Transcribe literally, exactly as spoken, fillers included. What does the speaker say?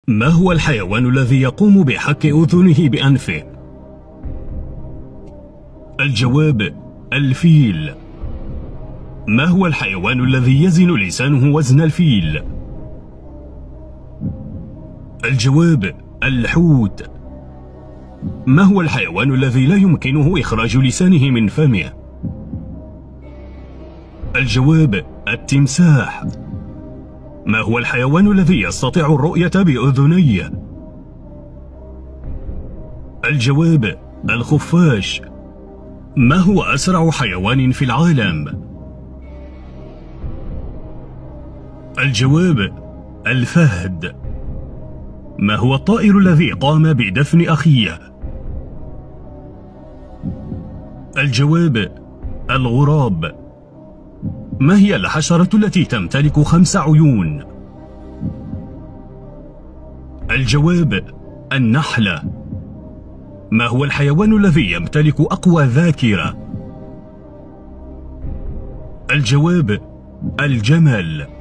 ما هو الحيوان الذي يقوم بحك أذنه بأنفه؟ الجواب: الفيل. ما هو الحيوان الذي يزن لسانه وزن الفيل؟ الجواب: الحوت. ما هو الحيوان الذي لا يمكنه إخراج لسانه من فمه؟ الجواب: التمساح. ما هو الحيوان الذي يستطيع الرؤية بأذنيه؟ الجواب: الخفاش. ما هو أسرع حيوان في العالم؟ الجواب: الفهد. ما هو الطائر الذي قام بدفن أخيه؟ الجواب: الغراب. ما هي الحشرة التي تمتلك خمس عيون؟ الجواب: النحلة. ما هو الحيوان الذي يمتلك أقوى ذاكرة؟ الجواب: الجمل.